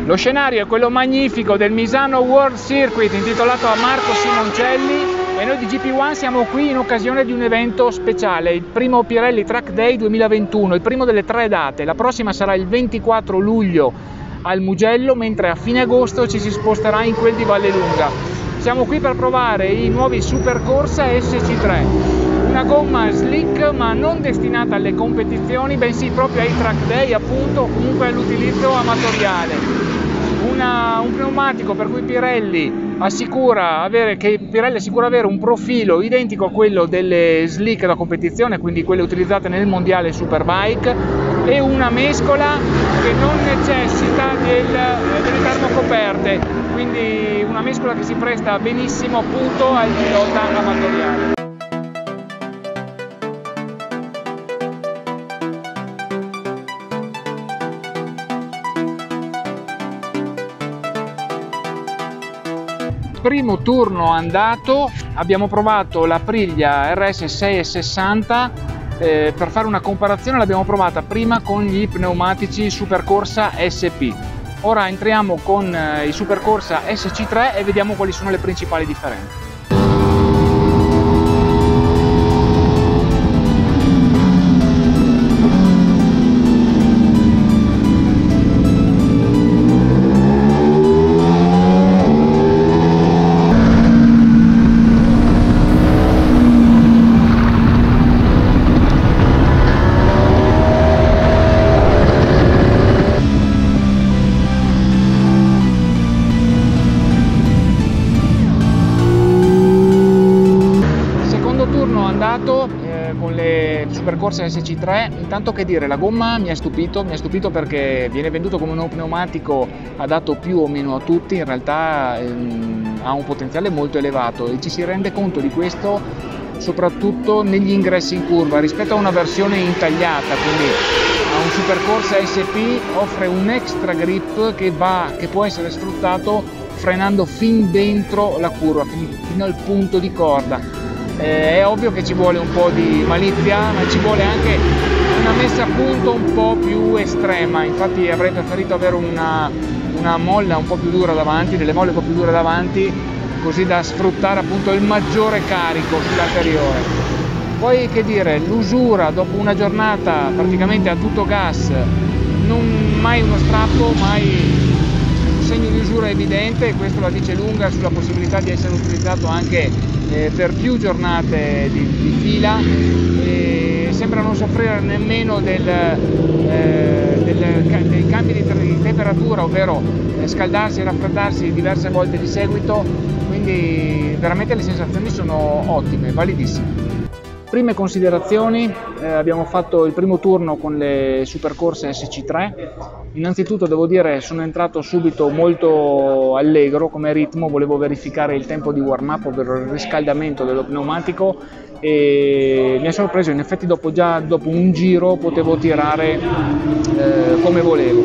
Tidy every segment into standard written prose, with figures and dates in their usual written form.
Lo scenario è quello magnifico del Misano World Circuit intitolato a Marco Simoncelli e noi di GP1 siamo qui in occasione di un evento speciale, il primo Pirelli Track Day 2021, il primo delle 3 date. La prossima sarà il 24 luglio al Mugello, mentre a fine agosto ci si sposterà in quel di Vallelunga. Siamo qui per provare i nuovi Supercorsa SC3, una gomma slick ma non destinata alle competizioni, bensì proprio ai track day, appunto, o comunque all'utilizzo amatoriale. Un pneumatico per cui Pirelli assicura avere un profilo identico a quello delle slick da competizione, quindi quelle utilizzate nel mondiale Superbike, e una mescola che non necessita delle termocoperte, quindi una mescola che si presta benissimo appunto al pilota amatoriale. Primo turno andato, abbiamo provato l'Aprilia RS 660, per fare una comparazione l'abbiamo provata prima con gli pneumatici Supercorsa SP. Ora entriamo con i Supercorsa SC3 e vediamo quali sono le principali differenze. Con le Supercorsa SC3, intanto che dire, la gomma mi ha stupito perché viene venduto come un pneumatico adatto più o meno a tutti, in realtà ha un potenziale molto elevato e ci si rende conto di questo soprattutto negli ingressi in curva rispetto a una versione intagliata, quindi a un Supercorsa SP offre un extra grip che può essere sfruttato frenando fin dentro la curva, fino al punto di corda. È ovvio che ci vuole un po' di malizia, ma ci vuole anche una messa a punto un po' più estrema. Infatti avrei preferito avere una molla un po' più dura davanti, delle molle un po' più dure davanti, così da sfruttare appunto il maggiore carico sull'anteriore. Poi che dire, l'usura dopo una giornata praticamente a tutto gas, non mai uno strappo, mai un segno di usura evidente, e questo la dice lunga sulla possibilità di essere utilizzato anche per più giornate di fila, e sembra non soffrire nemmeno dei cambi di temperatura, ovvero scaldarsi e raffreddarsi diverse volte di seguito, quindi veramente le sensazioni sono ottime, validissime. Prime considerazioni, abbiamo fatto il primo turno con le Supercorsa SC3. Innanzitutto devo dire sono entrato subito molto allegro come ritmo, volevo verificare il tempo di warm up, ovvero il riscaldamento dello pneumatico, e mi ha sorpreso, in effetti dopo un giro potevo tirare come volevo.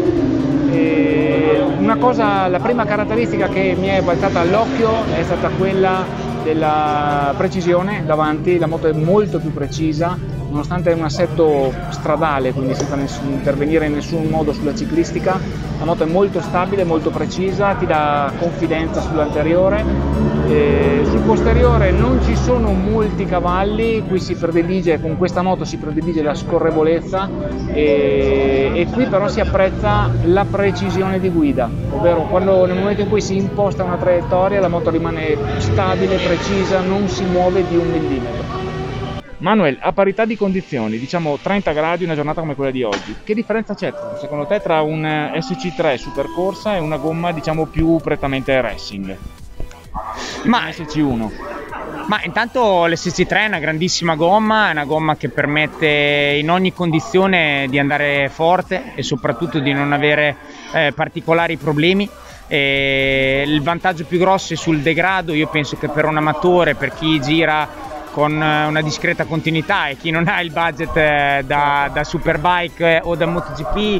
La prima caratteristica che mi è balzata all'occhio è stata quella della precisione davanti. La moto è molto più precisa, nonostante un assetto stradale, quindi senza intervenire in nessun modo sulla ciclistica. La moto è molto stabile, molto precisa, ti dà confidenza sull'anteriore. Sul posteriore non ci sono molti cavalli, qui con questa moto si predilige la scorrevolezza, e qui però si apprezza la precisione di guida, ovvero nel momento in cui si imposta una traiettoria la moto rimane stabile, precisa, non si muove di 1 millimetro. Manuel, a parità di condizioni, diciamo 30 gradi, una giornata come quella di oggi, che differenza c'è secondo te tra un SC3 Supercorsa e una gomma diciamo più prettamente racing? Ma SC1. Ma intanto l'SC3 è una grandissima gomma, è una gomma che permette in ogni condizione di andare forte e soprattutto di non avere particolari problemi. Il vantaggio più grosso è sul degrado. Io penso che per un amatore, per chi gira con una discreta continuità e chi non ha il budget da Superbike o da MotoGP,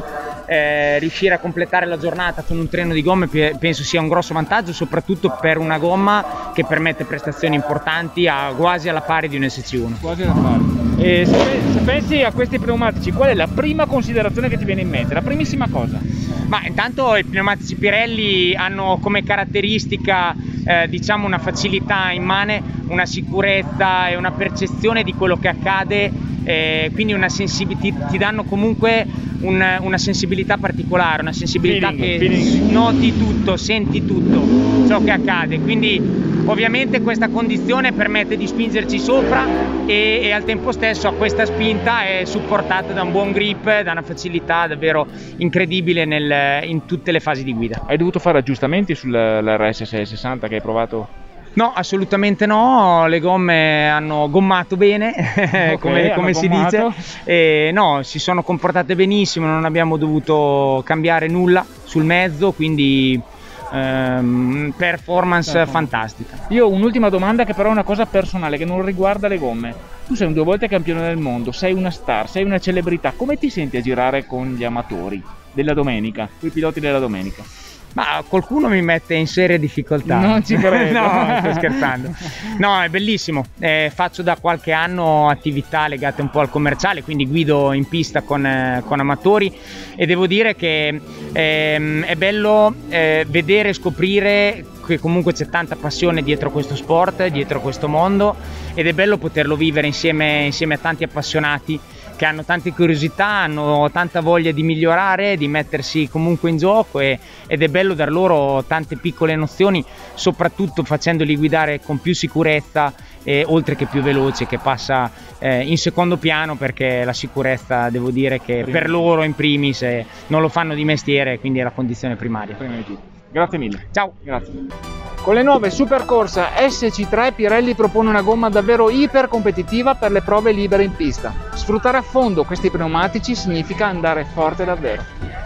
riuscire a completare la giornata con un treno di gomme penso sia un grosso vantaggio, soprattutto per una gomma che permette prestazioni importanti quasi alla pari di un SC1. Quasi alla pari. E se pensi a questi pneumatici, qual è la prima considerazione che ti viene in mente? La primissima cosa? Ma intanto i pneumatici Pirelli hanno come caratteristica diciamo una facilità immane, una sicurezza e una percezione di quello che accade, quindi ti danno comunque una sensibilità particolare, una sensibilità feeling. Noti tutto, senti tutto ciò che accade, quindi ovviamente questa condizione permette di spingerci sopra e al tempo stesso a questa spinta è supportata da un buon grip, da una facilità davvero incredibile in tutte le fasi di guida. Hai dovuto fare aggiustamenti sull'RS 660 che hai provato? No, assolutamente no, le gomme hanno gommato bene, okay, come si dice, e no, si sono comportate benissimo, non abbiamo dovuto cambiare nulla sul mezzo, quindi performance fantastica. Io ho un'ultima domanda che però è una cosa personale, che non riguarda le gomme. Tu sei un 2 volte campione del mondo, sei una star, sei una celebrità, come ti senti a girare con gli amatori della domenica, con i piloti della domenica? Ma qualcuno mi mette in seria difficoltà. Non ci credo. No, sto scherzando. No, è bellissimo. Faccio da qualche anno attività legate un po' al commerciale, quindi guido in pista con amatori e devo dire che è bello vedere e scoprire che comunque c'è tanta passione dietro questo sport, dietro questo mondo, ed è bello poterlo vivere insieme a tanti appassionati che hanno tante curiosità, hanno tanta voglia di migliorare, di mettersi comunque in gioco ed è bello dar loro tante piccole nozioni, soprattutto facendoli guidare con più sicurezza, oltre che più veloce, che passa in secondo piano, perché la sicurezza devo dire che per loro in primis non lo fanno di mestiere, quindi è la condizione primaria. Prima di tutto. Grazie mille. Ciao. Grazie. Con le nuove Supercorsa SC3 Pirelli propone una gomma davvero iper competitiva per le prove libere in pista. Sfruttare a fondo questi pneumatici significa andare forte davvero.